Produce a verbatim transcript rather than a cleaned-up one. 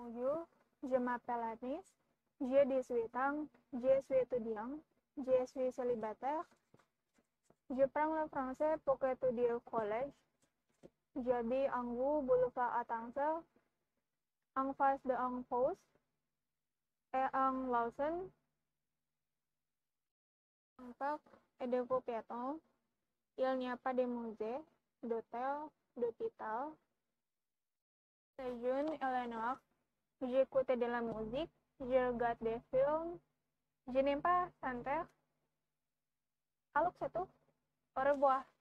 Bonjour, je m'appelle Anis, j'ai dix-huit ans, je suis étudiant, je suis célibataire. Je prends le français pour étudier au collège. J'habite en rue Boulevard Attencel, en face de un poste, et en Lawson, un parc et de vos piétons. Il n'y a pas de musée, d'hôtel, d'hôpital. C'est jeune et noir. J'écoute de la musique, je regarde des films. Je n'aime pas chanter. Alors c'est tout. Au revoir.